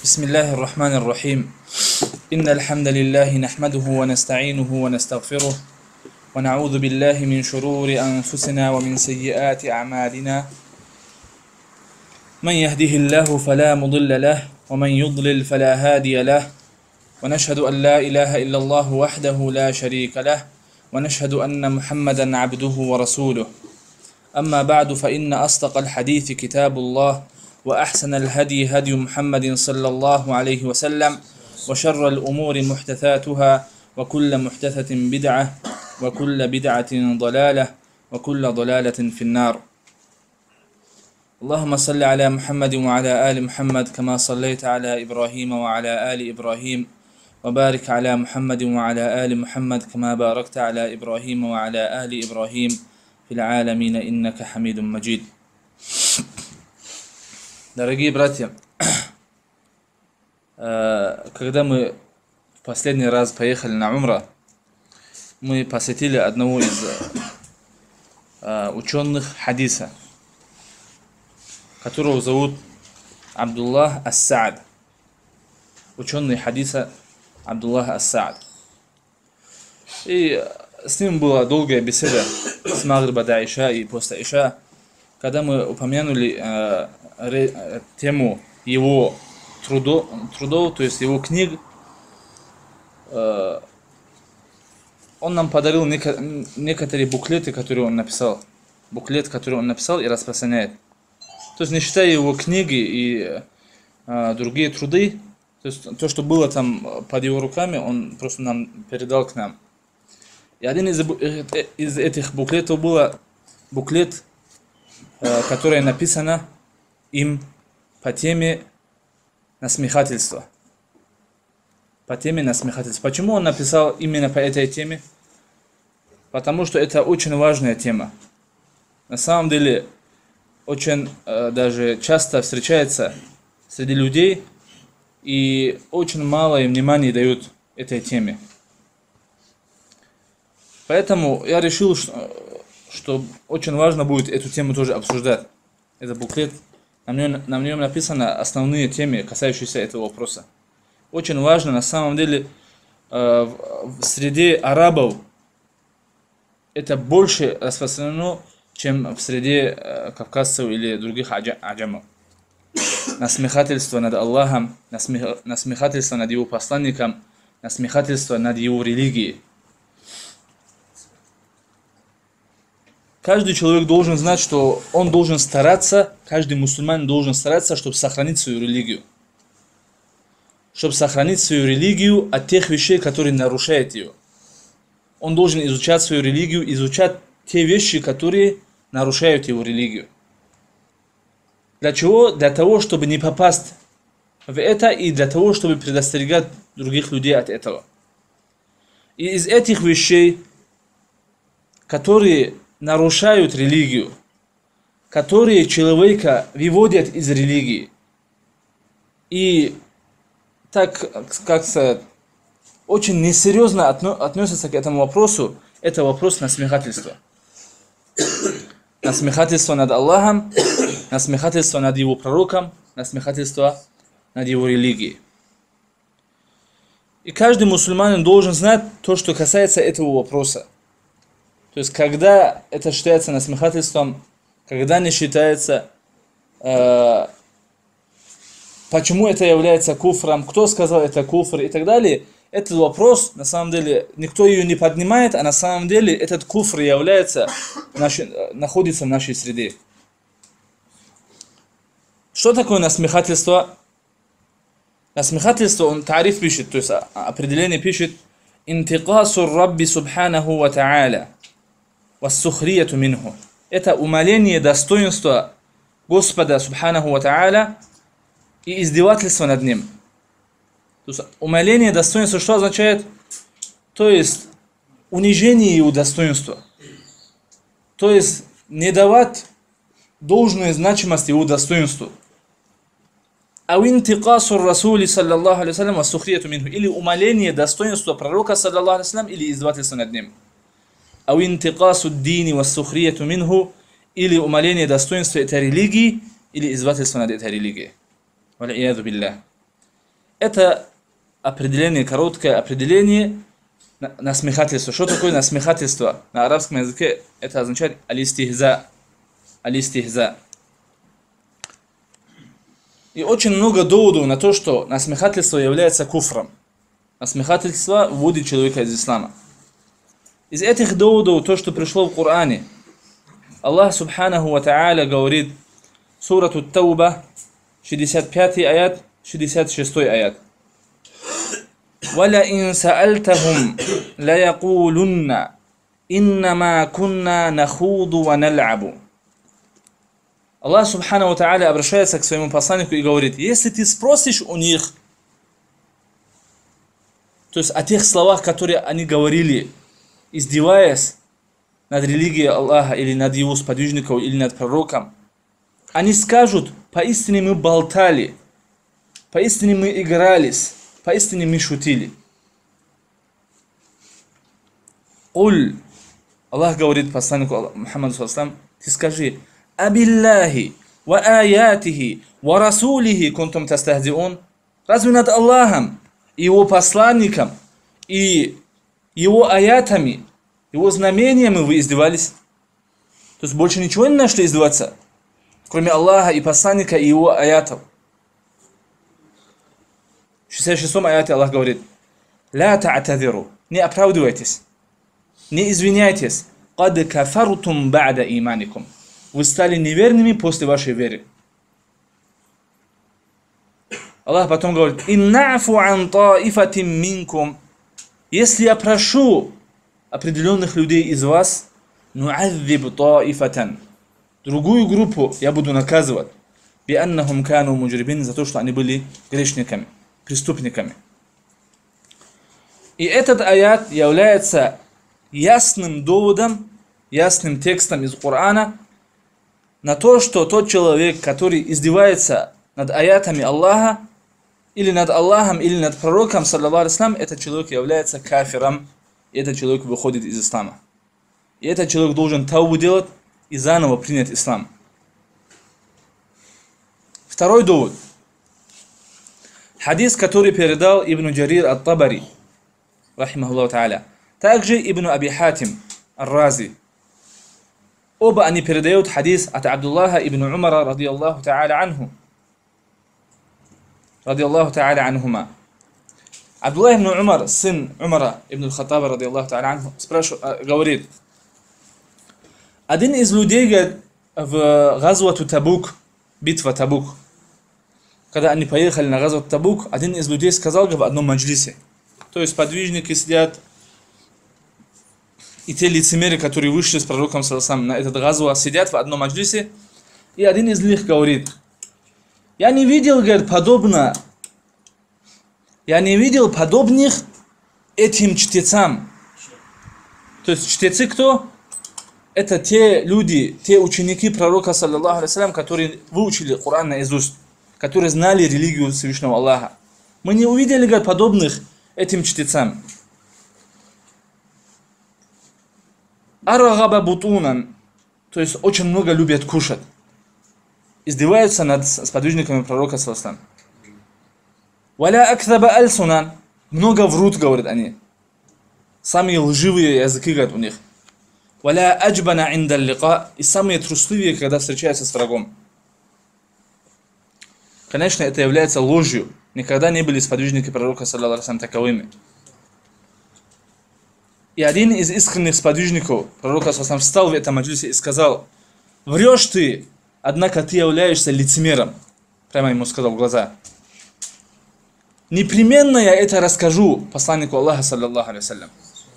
بسم الله الرحمن الرحيم إن الحمد لله نحمده ونستعينه ونستغفره ونعوذ بالله من شرور أنفسنا ومن سيئات أعمالنا من يهده الله فلا مضل له ومن يضلل فلا هادي له ونشهد أن لا إله إلا الله وحده لا شريك له ونشهد أن محمدا عبده ورسوله أما بعد فإن أصدق الحديث كتاب الله وأحسن الهدي هدي محمد صلى الله عليه وسلم وشر الأمور محدثاتها وكل محدثة بدعة وكل بدعة ضلالة وكل ضلالة في النار. اللهم صل على محمد وعلى آل محمد كما صليت على إبراهيم وعلى آل إبراهيم وبارك على محمد وعلى آل محمد كما باركت على إبراهيم وعلى آل إبراهيم في العالمين إنك حميد مجيد. Дорогие братья, когда мы в последний раз поехали на умра, мы посетили одного из ученых хадиса, которого зовут Абдуллах ас-Саад. Ученый хадиса Абдуллах ас-Саад. И с ним была долгая беседа с Магриба до Иша и после Иша, когда мы упомянули тему его трудов, то есть его книг. Он нам подарил некоторые буклеты, которые он написал. Буклет, который он написал и распространяет. То есть не считая его книги и другие труды, то есть то, что было там под его руками, он просто нам передал к нам. И один из этих буклетов был буклет, которое написано им по теме насмехательства. По теме насмехательства. Почему он написал именно по этой теме? Потому что это очень важная тема. На самом деле, очень даже часто встречается среди людей, и очень мало им внимания дают этой теме. Поэтому я решил, что очень важно будет эту тему тоже обсуждать. Это буклет. На нем написаны основные темы, касающиеся этого вопроса. Очень важно, на самом деле, в среде арабов это больше распространено, чем в среде кавказцев или других аджамов. Насмехательство над Аллахом, насмехательство над его посланником, насмехательство над его религией. Каждый человек должен знать, что он должен стараться, каждый мусульманин должен стараться, чтобы сохранить свою религию. Чтобы сохранить свою религию от тех вещей, которые нарушают ее. Он должен изучать свою религию, изучать те вещи, которые нарушают его религию. Для чего? Для того, чтобы не попасть в это и для того, чтобы предостерегать других людей от этого. И из этих вещей, которые нарушают религию, которые человека выводят из религии и так, как сказать, очень несерьезно относятся к этому вопросу, это вопрос насмехательства. Насмехательство над Аллахом, насмехательство над его пророком, насмехательство над его религией. И каждый мусульманин должен знать то, что касается этого вопроса. То есть, когда это считается насмехательством, когда не считается, почему это является куфром, кто сказал это куфр и так далее, этот вопрос, на самом деле, никто ее не поднимает, а на самом деле этот куфр находится в нашей среде. Что такое насмехательство? Насмехательство, он тариф пишет, то есть определение пишет, «Интикасу Рабби Субханаху ва Та'аля». Это умаление достоинства Господа Субханаху ва Та'аля и издевательство над ним. То есть умаление достоинства что означает? То есть унижение его достоинства. То есть не давать должную значимость его достоинству. Или умаление достоинства пророка саллаллаху алейхи вассалям или издевательство над ним. Или умаление достоинства этой религии, или издевательство над этой религией. Это определение, короткое определение насмехательства. Что такое насмехательство? На арабском языке это означает алистихза. Алистихза. И очень много доводов на то, что насмехательство является куфром. Насмехательство вводит человека из ислама. Из этих доводов то, что пришло в Коране. Аллах Субханаху ва Та'аля говорит, сурату Тауба, 65 аят, 66 аят. وَلَئِنْ سَأَلْتَهُمْ لَيَقُولُنَّ إِنَّمَا كُنَّا نَخُوضُ وَنَلْعَبُ. Аллах Субхану ва Тааля обращается к своему посланнику и говорит, если ты спросишь у них, то есть о тех словах, которые они говорили, издеваясь над религией Аллаха или над его сподвижником или над пророком, они скажут, поистине мы болтали, поистине мы игрались, поистине мы шутили. Уль, Аллах говорит посланнику Мухаммаду саллаллаху, ты скажи, абиллахи ва аятихи ва расулихи кунтум тастахдиун. Разве над Аллахом, его посланником и его аятами, его знамениями вы издевались? То есть больше ничего не нашли издеваться, кроме Аллаха и посланника и его аятов. В 66 аяте Аллах говорит, ля та'тадиру, не оправдывайтесь, не извиняйтесь, кад кафартум ба'да иманикум. Вы стали неверными после вашей веры. Аллах потом говорит, инна'фу ан таифатим минкум. Если я прошу определенных людей из вас, ну'адзиб таифатан. Другую группу я буду наказывать. Би'аннахум кану муджрибин, за то, что они были грешниками, преступниками. И этот аят является ясным доводом, ясным текстом из Корана на то, что тот человек, который издевается над аятами Аллаха, или над Аллахом, или над пророком, саллаллаху алейхи ва саллям, этот человек является кафиром, и этот человек выходит из ислама. И этот человек должен таубу делать и заново принять ислам. Второй довод. Хадис, который передал Ибн Джарир ат-Табари, рахимахуллаху та'аля, также Ибн Аби Хатим ар-Рази. Оба они передают хадис от Абдуллаха ибн Умара, радiyallahu та'аля анху. Радiyallahu та'аля анхума. Абдуллах ибн Умар, сын Умара ибн Хаттаба, радiyallahu та'аля анху, говорит, один из людей, говорит, в газвату Табук, битва Табук, когда они поехали на газвату Табук, один из людей сказал в одном маджлисе, то есть подвижники сидят, и те лицемеры, которые вышли с пророком саллаллаху на этот газва, сидят в одном маджлисе, и один из них говорит, я не видел, говорит, подобных этим чтецам. То есть чтецы кто? Это те люди, те ученики пророка саллаллаху алейхи ва саллям, которые выучили Коран наизусть, которые знали религию Всевышнего Аллаха. Мы не увидели, говорит, подобных этим чтецам. Арагаба бутунан, то есть очень много любят кушать. Издеваются над сподвижниками пророка саллаллаху алейхи ва саллям. Валя акзаба аль-сунан, много врут, говорят они. Самые лживые языки, говорят, у них. Валя аджбана инда лика, и самые трусливые, когда встречаются с врагом. Конечно, это является ложью. Никогда не были сподвижники пророка саллаллаху алейхи ва саллям таковыми. И один из искренних сподвижников пророка саллаллаху алейхи ва саллям встал в этом маджлисе и сказал, врешь ты, однако ты являешься лицемером. Прямо ему сказал в глаза. Непременно я это расскажу посланнику Аллаха, саллаллаху алейхи ва саллям.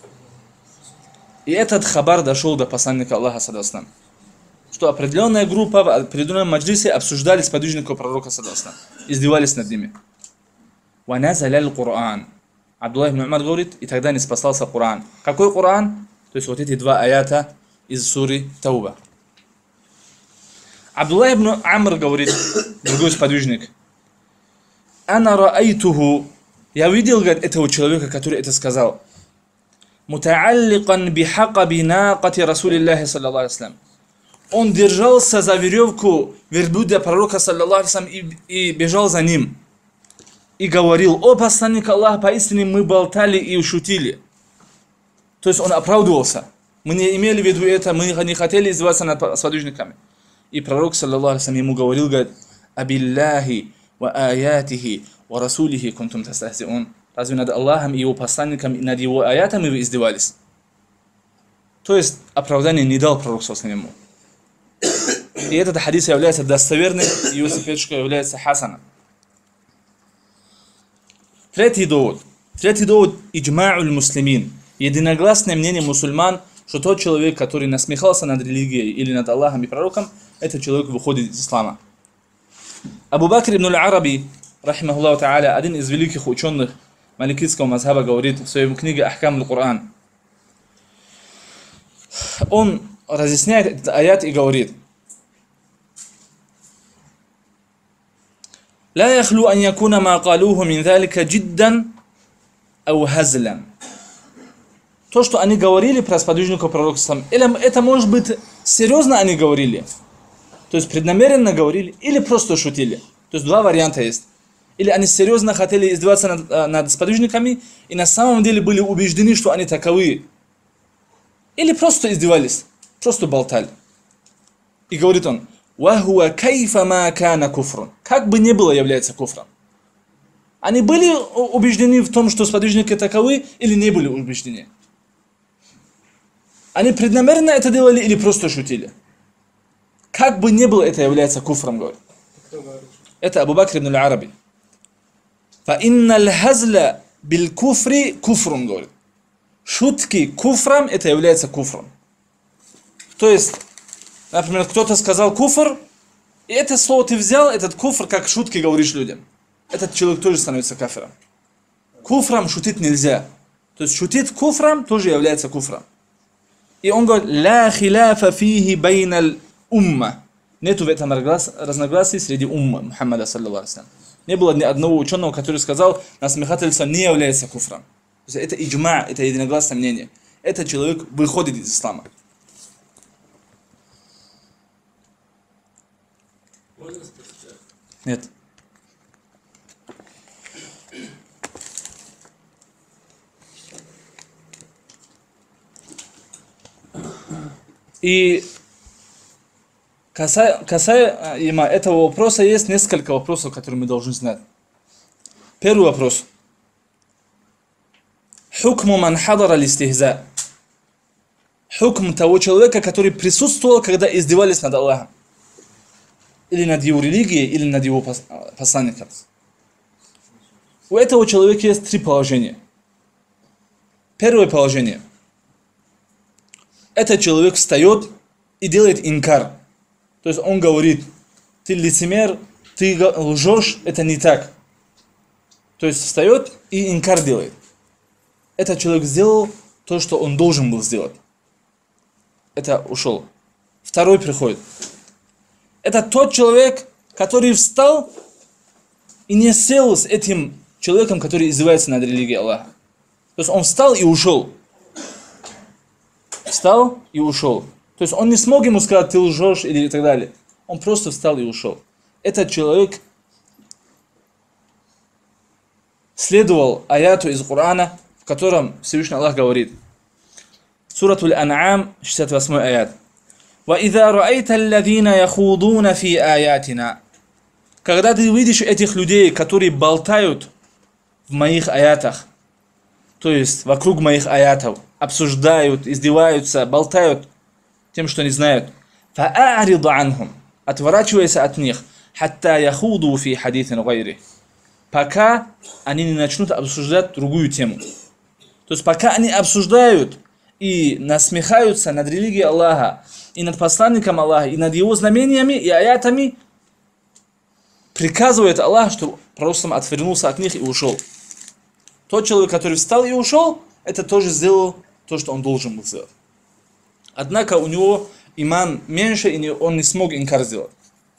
И этот хабар дошел до посланника Аллаха, саллаллаху алейхи ва саллям, что определенная группа в определенном маджлисе обсуждали сподвижников пророка, саллаллаху алейхи ва саллям, издевались над ними. «Ваназалял Кур'ан». Абдуллах ибн Умар говорит, и тогда не спасался Коран. Какой Коран? То есть вот эти два аята из суры Тауба. Абдуллах ибн Амр говорит, другой сподвижник, «Ана раайтуху», я видел, говорит, этого человека, который это сказал, «Мутаалликан бихакаби нaqати Расулиллахи саллаллаху алейхи ва саллям». Он держался за веревку верблюда пророка, саллаллаху алейхи ва саллям, и бежал за ним. и говорил: о посланник Аллаха, поистине мы болтали и шутили. То есть он оправдывался. Мы не имели в виду это, мы не хотели издеваться над сподвижниками. И пророк, саллаллаху алейхи ему говорил, говорит: абиллахи ва аятихи ва расулихи кунтум тастахзиун. Разве над Аллахом и его посланником и над его аятами вы издевались? То есть оправдание не дал пророк саллаллаху алейхи. И этот хадис является достоверным, и его цепочка является хасаном. Третий довод иджма'уль муслимин. Единогласное мнение мусульман, что тот человек, который насмехался над религией или над Аллахом и пророком, этот человек выходит из ислама. Абу Бакр ибн аль-Араби, рахимахуллаху та'аля, один из великих ученых маликитского мазхаба, говорит в своей книге Ахкам аль-Кур'ан. Он разъясняет этот аят и говорит: لا يخلو أن يكون ما قالوه من ذلك جدا أو هزلا. То, что они говорили про сподвижников пророка, или это может быть серьезно они говорили, то есть преднамеренно говорили, или просто шутили. То есть два варианта есть. Или они серьезно хотели издеваться над сподвижниками и на самом деле были убеждены, что они таковы. Или просто издевались, просто болтали. И говорит он: وَهُوَ كَيْفَ مَا كَانَ كُفْرٌ. Как бы ни было, является куфром. Они были убеждены в том, что сподвижники таковы, или не были убеждены? Они преднамеренно это делали или просто шутили? Как бы ни было, это является куфром, говорит. Это Абу Бакр ибн аль-Араби. فَإِنَّ الْهَزْلَ بِالْكُفْرِ كُفْرٌ, говорит. Шутки куфром, это является куфром. То есть, например, кто-то сказал куфр, и это слово ты взял, этот куфр, как шутки говоришь людям. Этот человек тоже становится кафиром. Куфром шутить нельзя. То есть шутить куфром тоже является куфром. И он говорит: ла хиляфа фихи байналь умма. Нету в этом разногласий среди уммы Мухаммада, саллаллаху алейхи. Не было ни одного ученого, который сказал: насмехательство не является куфром. То есть это иджма, это единогласное мнение. Этот человек выходит из ислама. Нет. И касаемо этого вопроса есть несколько вопросов, которые мы должны знать. Первый вопрос. Хукму ман хадара листихза. Хукм того человека, который присутствовал, когда издевались над Аллахом. Или над его религией, или над его посланником. У этого человека есть три положения. Первое положение. Этот человек встает и делает инкар. То есть он говорит: ты лицемер, ты лжешь, это не так. То есть встает и инкар делает. Этот человек сделал то, что он должен был сделать. Это ушел. Второй приходит. Это тот человек, который встал и не сел с этим человеком, который издевается над религией Аллаха. То есть он встал и ушел. Встал и ушел. То есть он не смог ему сказать: ты лжешь или и так далее. Он просто встал и ушел. Этот человек следовал аяту из Корана, в котором Всевышний Аллах говорит. Суратуль Ан'ам, 68 аят. وَإِذَا رَأَيْتَ الَّذِينَ يَخُوضُونَ فِي آيَاتِنَا. Когда ты видишь этих людей, которые болтают в моих аятах, то есть вокруг моих аятов, обсуждают, издеваются, болтают тем, что не знают. فَأَعْرِضَ عَنْهُمْ. Отворачивайся от них. حَتَّى يَخُوضُوا فِي حَدِيثٍ غَيْرِهِ. Пока они не начнут обсуждать другую тему. То есть пока они обсуждают и насмехаются над религией Аллаха, и над посланником Аллаха, и над его знамениями и аятами, приказывает Аллах, чтобы пророк отвернулся от них и ушел. Тот человек, который встал и ушел, это тоже сделал то, что он должен был сделать. Однако у него иман меньше, и он не смог инкар сделать.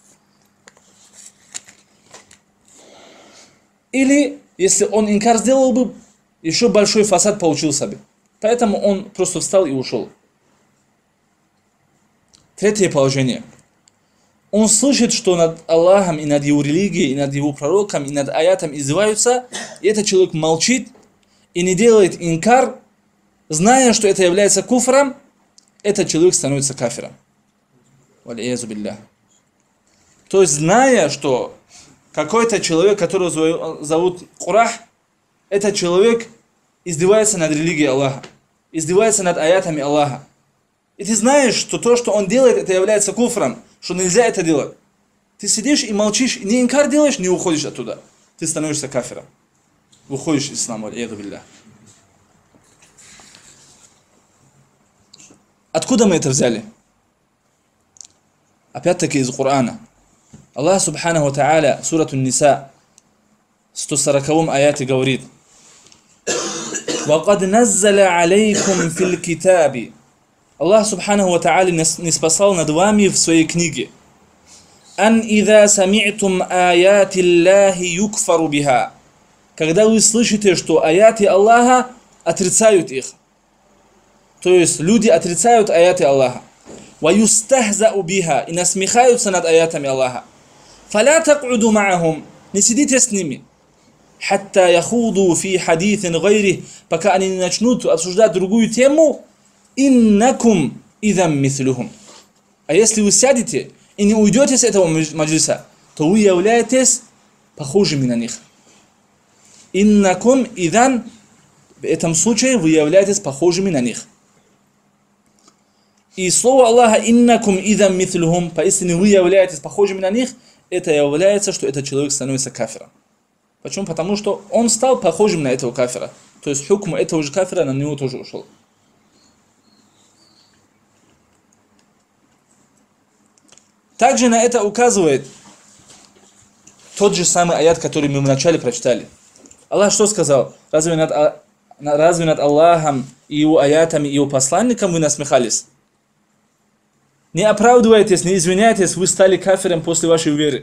Или, если он инкар сделал бы, еще большой фасад получился бы. Поэтому он просто встал и ушел. Третье положение. он слышит, что над Аллахом и над его религией, и над его пророком, и над аятом издеваются, и этот человек молчит и не делает инкар, зная, что это является куфром, этот человек становится кафиром. Валиязу билля. То есть, зная, что какой-то человек, которого зовут Курах, этот человек издевается над религией Аллаха, издевается над аятами Аллаха. И ты знаешь, что то, что он делает, это является куфром, что нельзя это делать. Ты сидишь и молчишь, не инкар делаешь, не уходишь оттуда. Ты становишься кафиром. Выходишь из ислама. Откуда мы это взяли? Опять-таки из Корана. Аллах Субханаху ва Тааля, сурату Ниса, 140 аяте говорит: وَقَدْ نَزَّلَ عَلَيْكُمْ فِي الْكِتَابِ. Аллах Субханаху ва Тааля ниспосал над вами в своей книге: «Ан идha сами'тум аяти Аллахи юкфару биха». Когда вы слышите, что аяты Аллаха отрицают их. То есть люди отрицают аяты Аллаха. «Ва юстахзау биха» и насмехаются над аятами Аллаха. «Фаля так'уду ма'ахум» не сидите с ними. «Хатта яхуду фи хадитhin гайрих» пока они не начнут обсуждать другую тему. «Иннакум идам мислюхум». А если вы сядете и не уйдете с этого маджлиса, то вы являетесь похожими на них. «Иннакум идан» в этом случае вы являетесь похожими на них. И слово Аллаха «иннакум идам мислюхум», поистине вы являетесь похожими на них, это является, что этот человек становится кафиром. Почему? Потому что он стал похожим на этого кафира. То есть хукм этого же кафира на него тоже ушел. Также на это указывает тот же самый аят, который мы вначале прочитали. Аллах что сказал? Разве над Аллахом и его аятами, и его посланником вы насмехались? Не оправдывайтесь, не извиняйтесь, вы стали кафиром после вашей веры.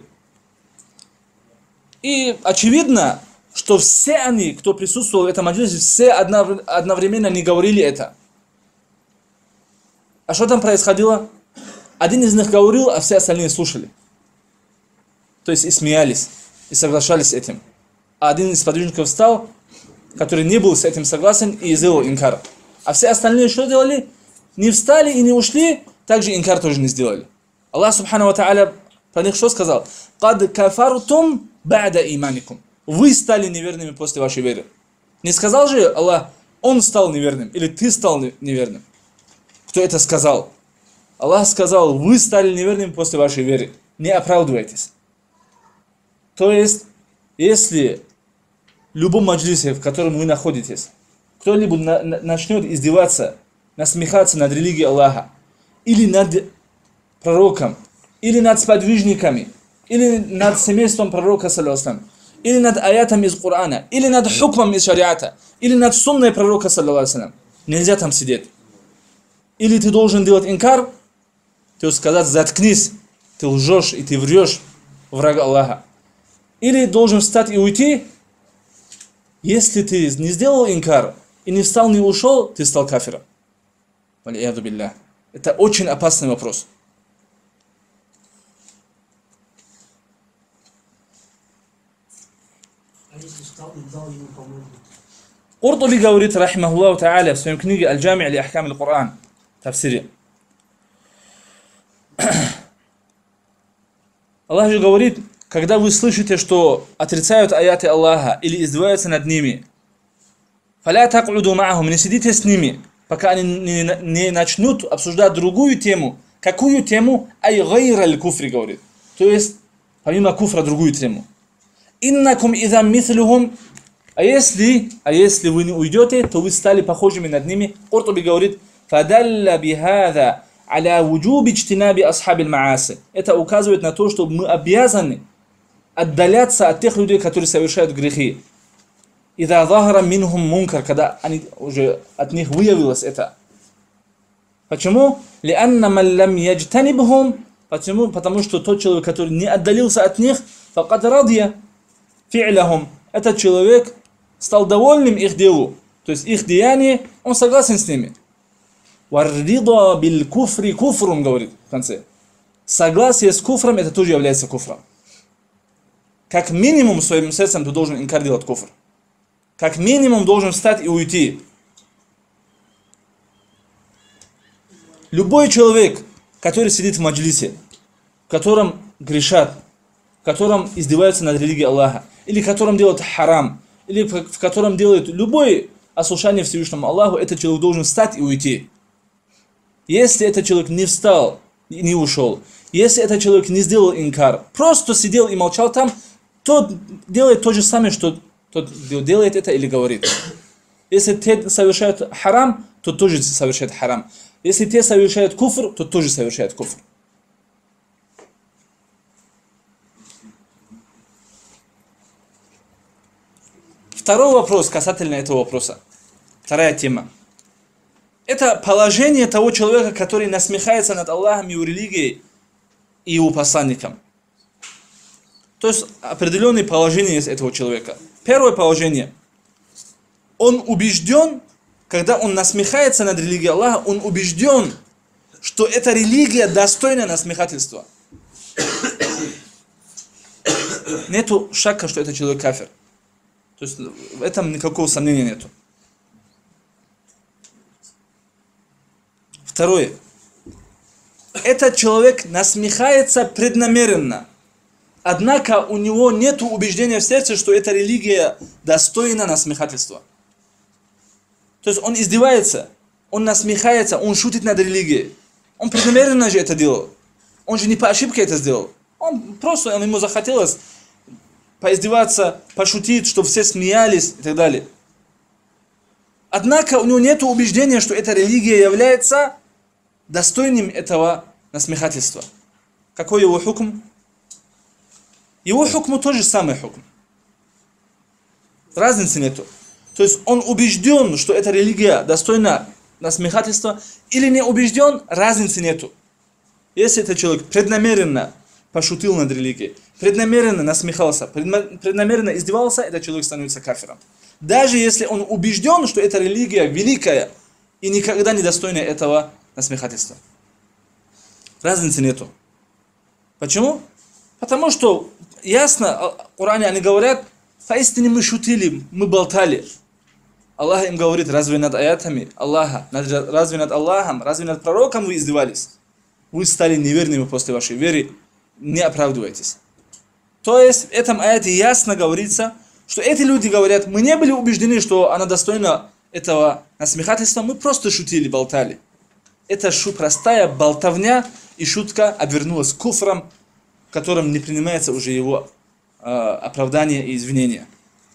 И очевидно, что все они, кто присутствовал в этом маджлисе, все одновременно не говорили это. А что там происходило? Один из них говорил, а все остальные слушали. То есть и смеялись, и соглашались с этим. А один из подвижников встал, который не был с этим согласен, и сделал инкар. А все остальные что делали? Не встали и не ушли, также инкар тоже не сделали. Аллах Субханаху ва Тааля про них что сказал? «Кад кафартум ба'да иманикум». Вы стали неверными после вашей веры. Не сказал же Аллах, он стал неверным, или ты стал неверным. Кто это сказал? Аллах сказал, вы стали неверными после вашей веры. Не оправдывайтесь. То есть, если в любом маджлисе, в котором вы находитесь, кто-либо начнет издеваться, насмехаться над религией Аллаха, или над пророком, или над сподвижниками, или над семейством пророка, саллаллаху, или над аятами из Корана, или над хукмом из шариата, или над сунной пророка, саллаллаху, нельзя там сидеть. Или ты должен делать инкар, то есть сказать, заткнись, ты лжешь и ты врешь, враг Аллаха. Или должен встать и уйти. Если ты не сделал инкар, и не встал, не ушел, ты стал кафиром. Валияду билля. Это очень опасный вопрос. А если встал и дал ему помогу? Куртуби говорит, рахимахуллаху та'аля, в своем книге «Аль-Джами' ли ахкам аль-Кур'ан», тафсире. Аллах же говорит, когда вы слышите, что отрицают аяты Аллаха или издеваются над ними, «Фаля так'уду ма'ахум», не сидите с ними, пока они не начнут обсуждать другую тему. Какую тему? «Ай гайра аль-куфри», говорит. То есть, помимо куфра, другую тему. «Иннакум идам мислюхум». А если вы не уйдете, то вы стали похожими над ними. Куртуби говорит, «Фадалла бихада аля вуджуби чтинаби асхаби аль-мааси». Это указывает на то, что мы обязаны отдаляться от тех людей, которые совершают грехи. «Ида захара минхум мункар», когда уже от них выявилось это. Почему? «Лианна ман лам яджтанибхум», потому что тот человек, который не отдалился от них, факад радия фи'ляхум, этот человек стал довольным их делу, то есть их деяние, он согласен с ними. «Варрида биль куфри куфрун», говорит в конце. Согласие с куфром, это тоже является куфром. Как минимум своим сердцем ты должен инкар делать куфр. Как минимум должен встать и уйти. Любой человек, который сидит в маджлисе, в котором грешат, в котором издеваются над религией Аллаха, или в котором делают харам, или в котором делают любое ослушание Всевышнему Аллаху, этот человек должен встать и уйти. Если этот человек не встал и не ушел, если этот человек не сделал инкар, просто сидел и молчал там, тот делает то же самое, что тот делает это или говорит. Если те совершают харам, то тоже совершает харам. Если те совершают куфр, то тоже совершает куфр. Второй вопрос касательно этого вопроса. Вторая тема. Это положение того человека, который насмехается над Аллахом, его религией и его посланником. То есть определенные положения есть этого человека. Первое положение. Он убежден, когда он насмехается над религией Аллаха, он убежден, что эта религия достойна насмехательства. Нету шака, что это человек кафир. То есть в этом никакого сомнения нету. Второе. Этот человек насмехается преднамеренно. Однако у него нет убеждения в сердце, что эта религия достойна насмехательства. То есть он издевается, он насмехается, он шутит над религией. Он преднамеренно же это делал. Он же не по ошибке это сделал. Ему захотелось поиздеваться, пошутить, чтобы все смеялись и так далее. Однако у него нет убеждения, что эта религия является достойным этого насмехательства. Какой его хукм? Его хукму тот же самый хукм. Разницы нету. То есть он убежден, что эта религия достойна насмехательства, или не убежден, разницы нету. Если этот человек преднамеренно пошутил над религией, преднамеренно насмехался, преднамеренно издевался, этот человек становится кафиром. Даже если он убежден, что эта религия великая и никогда не достойна этого насмехательства. Разницы нету. Почему? Потому что ясно, в Коране они говорят, поистине мы шутили, мы болтали. Аллах им говорит, разве над аятами Аллаха, разве над Аллахом, разве над пророком вы издевались? Вы стали неверными после вашей веры, не оправдывайтесь. То есть в этом аяте ясно говорится, что эти люди говорят, мы не были убеждены, что она достойна этого насмехательства, мы просто шутили, болтали. Это простая болтовня, и шутка обернулась куфром, в котором не принимается уже его оправдание и извинение.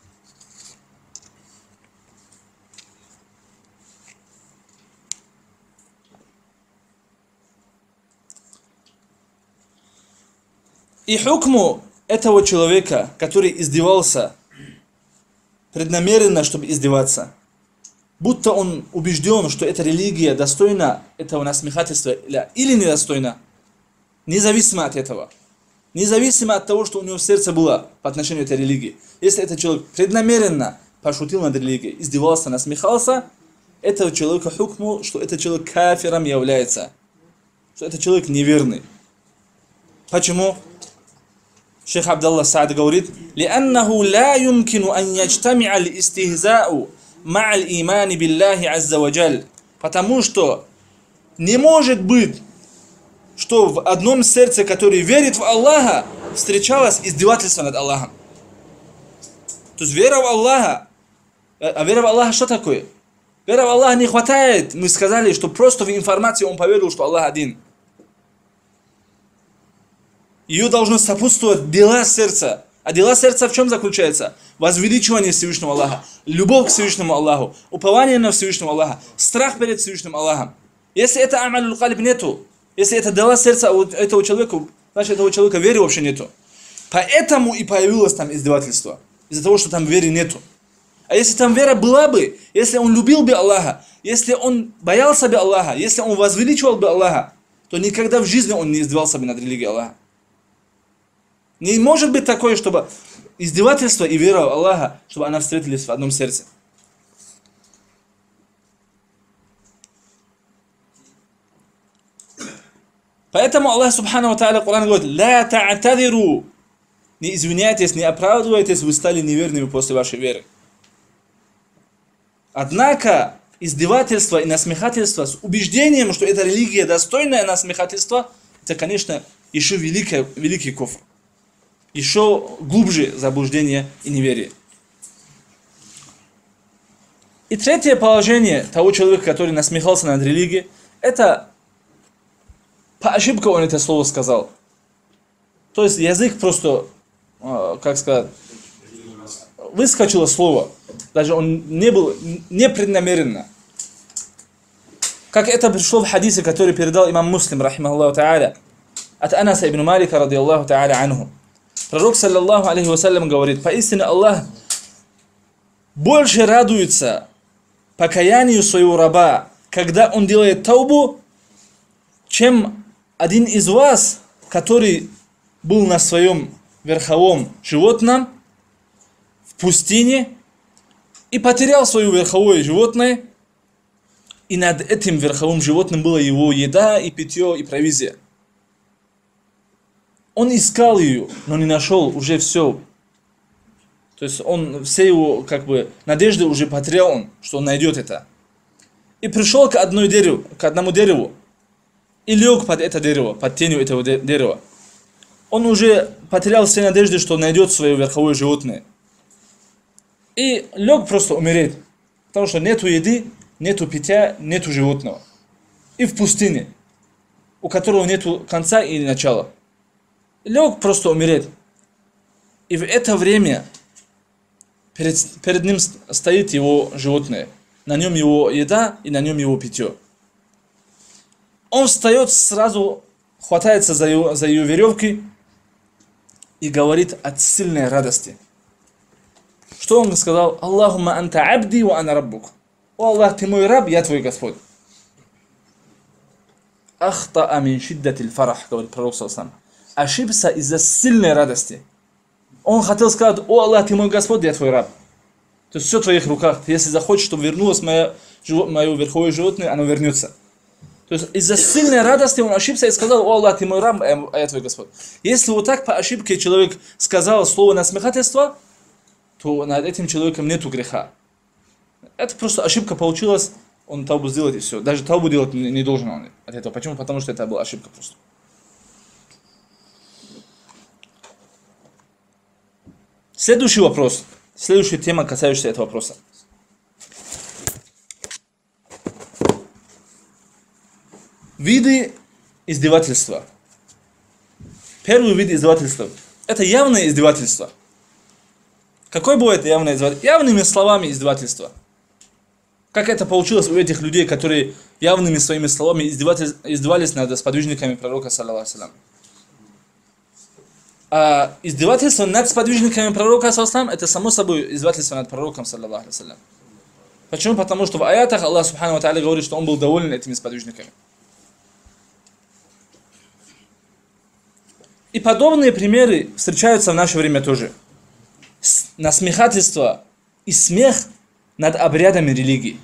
И хукму этого человека, который издевался преднамеренно, чтобы издеваться, будто он убежден, что эта религия достойна этого насмехательства или недостойна, независимо от этого, независимо от того, что у него в сердце было по отношению к этой религии. Если этот человек преднамеренно пошутил над религией, издевался, насмехался, этого человека хукму, что этот человек кафиром является, что этот человек неверный. Почему? Шейх Абдаллах Саад говорит, «Лианнаху ла юмкину ан яджтами'a л-истихза'у ма'аль имани биллахи азза ва джаль». Потому что не может быть, что в одном сердце, которое верит в Аллаха, встречалось издевательство над Аллахом. То есть вера в Аллаха. А вера в Аллаха что такое? Вера в Аллаха не хватает. Мы сказали, что просто в информации он поверил, что Аллах один. Ее должно сопутствовать дела сердца. А дела сердца в чем заключается? Возвеличивание Всевышнего Аллаха, любовь к Всевышнему Аллаху, упование на Всевышнего Аллаха, страх перед Всевышним Аллахом. Если это амаль калиб нету, если это дела сердца у этого человека, значит этого человека веры вообще нету. Поэтому и появилось там издевательство. Из-за того, что там веры нету. А если там вера была бы, если он любил бы Аллаха, если он боялся бы Аллаха, если он возвеличивал бы Аллаха, то никогда в жизни он не издевался бы над религией Аллаха. Не может быть такое, чтобы издевательство и вера в Аллаха, чтобы она встретились в одном сердце. Поэтому Аллах Субхану ва Тааля Коран говорит: «Ля та'тадиру». Не извиняйтесь, не оправдывайтесь, вы стали неверными после вашей веры. Однако издевательство и насмехательство с убеждением, что эта религия достойная насмехательства, это, конечно, еще великий куфр. Еще глубже заблуждение и неверие. И третье положение того человека, который насмехался над религией, это по ошибке он это слово сказал. То есть язык просто, как сказать, выскочило слово. Даже он не был непреднамеренно. Как это пришло в хадисе, который передал имам Муслим, рахимахуллаху та'аля, от Анаса ибн Малика, радиаллаху та'аля анху. Пророк, саллаллаху алейхи вассалям, говорит: поистине Аллах больше радуется покаянию своего раба, когда он делает таубу, чем один из вас, который был на своем верховом животном в пустыне и потерял свое верховое животное, и над этим верховым животным была его еда и питье и провизия. Он искал ее, но не нашел уже все. То есть он все его надежды уже потерял, он, что он найдет это. И пришел к одному дереву и лег под это дерево, под тенью этого дерева. Он уже потерял все надежды, что найдет свое верховое животное. И лег просто умереть, потому что нету еды, нету питья, нету животного. И в пустыне, у которого нету конца и начала. Лег просто умереть. И в это время перед ним стоит его животное. На нем его еда и на нем его питье. Он встает, сразу хватается за ее веревки и говорит от сильной радости. Что он сказал? Аллахумма анта абди ва ана раббук. О Аллах, ты мой раб, я твой Господь. Ахтаа мин шиддатиль фарах, говорит пророк саллаллаху алейхи ва саллям. Ошибся из-за сильной радости. Он хотел сказать: о Аллах, ты мой Господь, я твой раб. То есть все в твоих руках. Ты, если захочешь, чтобы вернулось мое верховое животное, оно вернется. То есть из-за сильной радости он ошибся и сказал: о Аллах, ты мой раб, а я твой Господь. Если вот так по ошибке человек сказал слово насмехательство, то над этим человеком нету греха. Это просто ошибка получилась, он таубу сделает и все. Даже таубу делать не должен он от этого. Почему? Потому что это была ошибка просто. Следующий вопрос. Следующая тема, касающаяся этого вопроса. Виды издевательства. Первый вид издевательства – это явное издевательство. Какое бывает явное издевательство? Явными словами издевательства. Как это получилось у этих людей, которые явными своими словами издевались над сподвижниками пророка, саллаллаху алейхи ва саллям. А издевательство над сподвижниками пророка, саллаллаху алейхи ва саллям, это само собой издевательство над пророком, саллаллаху алейхи ва саллям. Почему? Потому что в аятах Аллах Субхану ва Тааля говорит, что он был доволен этими сподвижниками. И подобные примеры встречаются в наше время тоже. Насмехательство и смех над обрядами религии.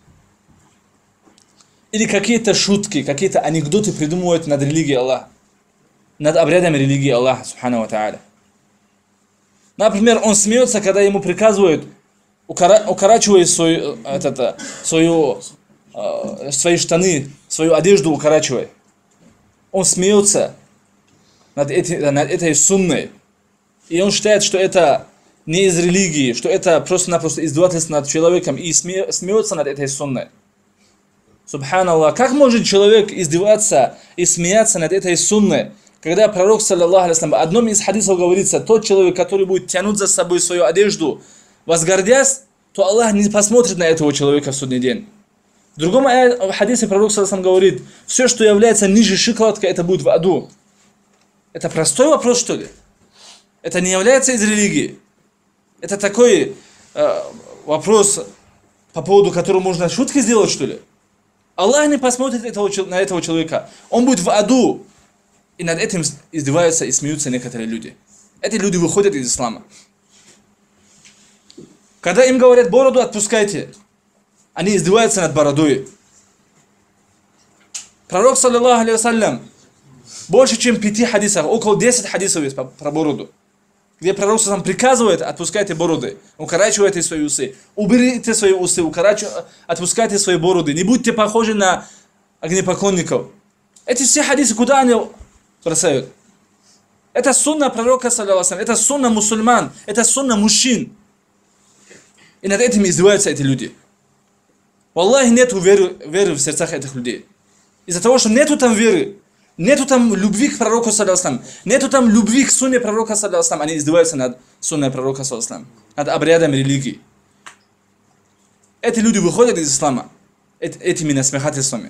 Или какие-то шутки, какие-то анекдоты придумывают над религией Аллаха. Над обрядами религии Аллаха, Субхану ва Тааля. Например, он смеется, когда ему приказывают укорачивать свои штаны, свою одежду укорачивай. Он смеется над этой сунной. И он считает, что это не из религии, что это просто-напросто издевательство над человеком, и смеется над этой сунной. Субханаллах, как может человек издеваться и смеяться над этой сунной, когда пророк, саллаллаху алейхи ва саллям, в одном из хадисов говорится: тот человек, который будет тянуть за собой свою одежду, возгордясь, то Аллах не посмотрит на этого человека в судный день. В другом хадисе пророк, саллаллаху алейхи ва саллям, говорит: все, что является ниже щиколотка, это будет в аду. Это простой вопрос, что ли? Это не является из религии. Это такой вопрос, по поводу которого можно шутки сделать, что ли? Аллах не посмотрит на этого человека. Он будет в аду. И над этим издеваются и смеются некоторые люди. Эти люди выходят из ислама. Когда им говорят: бороду отпускайте, они издеваются над бородой. Пророк, саллаллаху алейхи ва саллям, Больше, чем 5 хадисов, около 10 хадисов есть про бороду. Где пророк сам приказывает: отпускайте бороды, укорачивайте свои усы, уберите свои усы, отпускайте свои бороды, не будьте похожи на огнепоклонников. Эти все хадисы куда они бросают? Это сунна пророка, саллаллаху, это сунна мусульман, это сунна мужчин. И над этим издеваются эти люди. Валлахи, нету веры в сердцах этих людей. Из-за того, что нету там веры, нету там любви к пророку, саллаллаху, нету там любви к сунне пророка, саллаллаху, они издеваются над сунной пророка, саллаллаху, над обрядами религии. Эти люди выходят из ислама этими насмехательствами.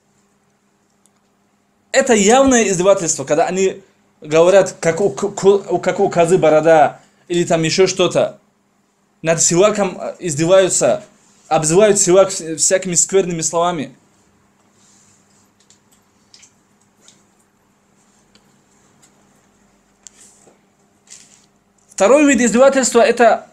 Это явное издевательство, когда они говорят, как у козы борода, или там еще что-то. Над сиваком издеваются, обзывают сивак всякими скверными словами. Второй вид издевательства — это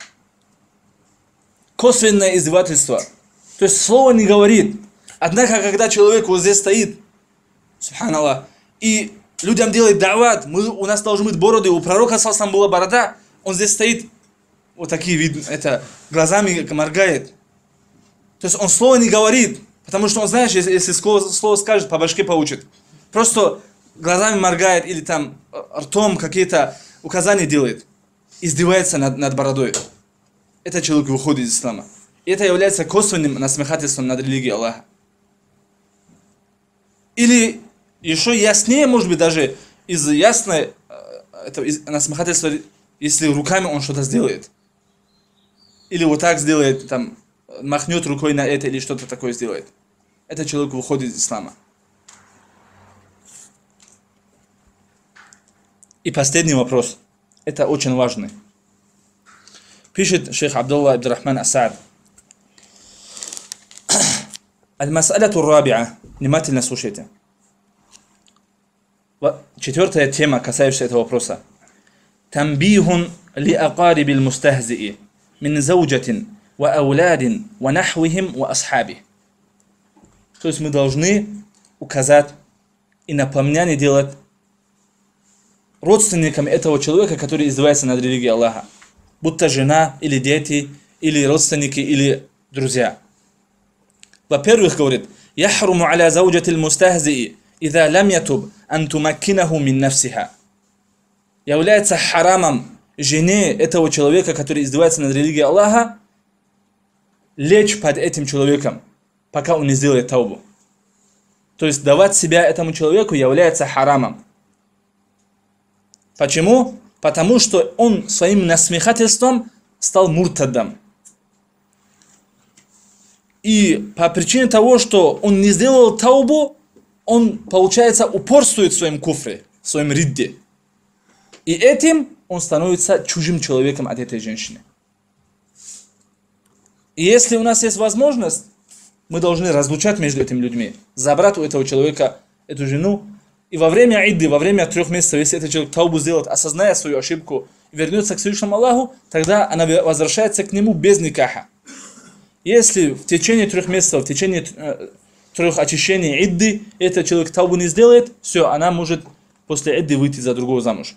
косвенное издевательство. То есть слово не говорит. Однако, когда человек вот здесь стоит, субханаллах, и людям делает дават, у нас должны быть бороды, у пророка саллаллаху была борода, он здесь стоит, вот такие видно, это глазами моргает. То есть он слово не говорит, потому что он, знаешь, если слово скажет, по башке получит. Просто глазами моргает или там ртом какие-то указания делает. Издевается над бородой. Это человек выходит из ислама. И это является косвенным насмехательством над религией Аллаха. Или еще яснее, может быть, даже из ясной насмехательства, если руками он что-то сделает. Или вот так сделает, там, махнет рукой на это, или что-то такое сделает. Это человек выходит из ислама. И последний вопрос. Это очень важный. Пишет шейх Абдулла ибн Рахман ас-Саад. Аль-мас'аляту рабиа. Внимательно слушайте. Четвертая тема, касающаяся этого вопроса. Тамбихун ли акарибил мустахзии мин зауджатин ва ауладин ва нахвихим ва асхаби. То есть мы должны указать и напоминание делать родственникам этого человека, который издевается над религией Аллаха. Будто жена, или дети, или родственники, или друзья. Во-первых, говорит, яхруму аля зауджатил мустахзии иза лам ятуб ан тумаккинаху мин нафсиха. Является харамом жене этого человека, который издевается над религией Аллаха, лечь под этим человеком, пока он не сделает таубу. То есть давать себя этому человеку является харамом. Почему? Потому что он своим насмехательством стал муртадом. И по причине того, что он не сделал таубу, он, получается, упорствует в своем куфре, в своем ридде. И этим он становится чужим человеком от этой женщины. И если у нас есть возможность, мы должны разлучать между этими людьми, забрать у этого человека эту жену. И во время идды, во время 3 месяцев, если этот человек таубу сделает, осознает свою ошибку и вернется к Всевышнему Аллаху, тогда она возвращается к нему без никаха. Если в течение 3 месяцев, в течение 3 очищений идды, этот человек таубу не сделает, все, она может после идды выйти за другого замуж.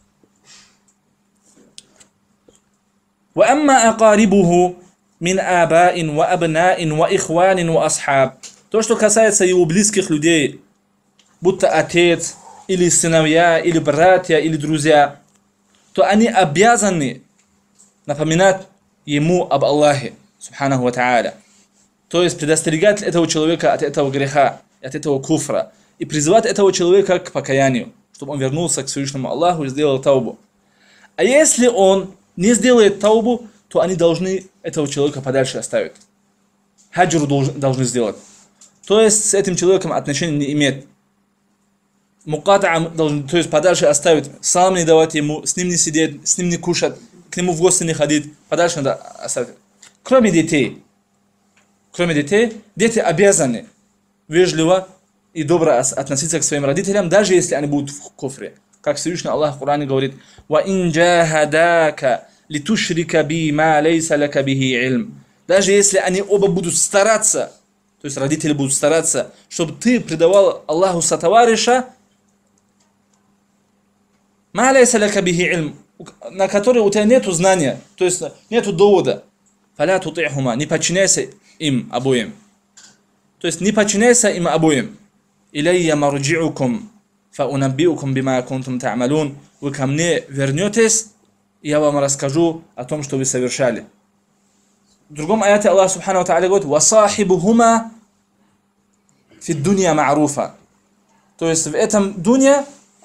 وَأَمَّا أَقَارِبُهُ مِنْ آبَاءٍ وَأَبْنَاءٍ وَإِخْوَانٍ وَأَصْحَابٍ. То, что касается его близких людей, будто отец, или сыновья, или братья, или друзья, то они обязаны напоминать ему об Аллахе, субханаху ва та'аля. То есть предостерегать этого человека от этого греха, от этого куфра, и призывать этого человека к покаянию, чтобы он вернулся к Всевышнему Аллаху и сделал таубу. А если он не сделает таубу, то они должны этого человека подальше оставить. Хаджру должны сделать. То есть с этим человеком отношения не иметь. Муката'ам должен, то есть подальше оставить, салам не давать ему, с ним не сидеть, с ним не кушать, к нему в гости не ходить, подальше надо оставить. Кроме детей. Кроме детей, дети обязаны вежливо и добро относиться к своим родителям, даже если они будут в куфре. Как Всевышний Аллах в Коране говорит: وَإِنْ جَاهَدَاكَ لِتُشْرِكَ بِي مَا لَيْسَ لَكَ بِهِ عِلْمٍ. Даже если они оба будут стараться, то есть родители будут стараться, чтобы ты предавал Аллаху сотоварища, ма лайса лака бихи илм, на который у тебя нету знания, то есть нету довода, фаля тутихума, не подчиняйся им обоим. То есть не подчиняйся им обоим. Иляйя марджи'укум, фаунабби'укум бима кунтум та'малун. Вы ко мне вернетесь, и я вам расскажу о том, что вы совершали. В другом аяте Аллах Субхану ва Та'аля говорит: «Васахибухума фи дунья ма'руфа». То есть в этом дуне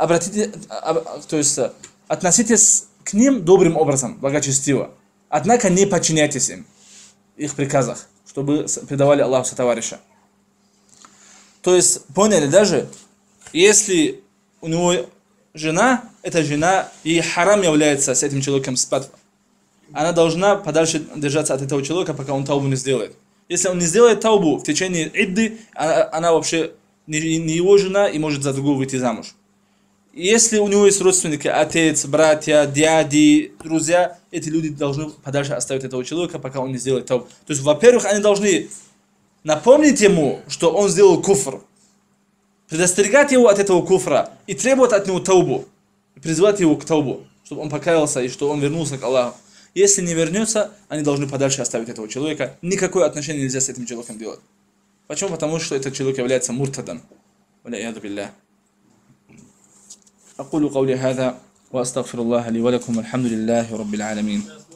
относитесь к ним добрым образом, благочестиво. Однако не подчиняйтесь им, их приказах, чтобы предавали Аллаху сотоварища. То есть, поняли, даже если у него жена, эта жена, ей харам является с этим человеком спать, она должна подальше держаться от этого человека, пока он таубу не сделает. Если он не сделает таубу в течение идды, она вообще не его жена и может за другую выйти замуж. Если у него есть родственники, отец, братья, дяди, друзья, эти люди должны подальше оставить этого человека, пока он не сделает таубу. То есть, во-первых, они должны напомнить ему, что он сделал куфр, предостерегать его от этого куфра и требовать от него таубу, и призывать его к таубу, чтобы он покаялся и что он вернулся к Аллаху. Если не вернется, они должны подальше оставить этого человека. Никакое отношение нельзя с этим человеком делать. Почему? Потому что этот человек является муртадом. أقول قولي هذا وأستغفر الله لي ولكم والحمد لله رب العالمين.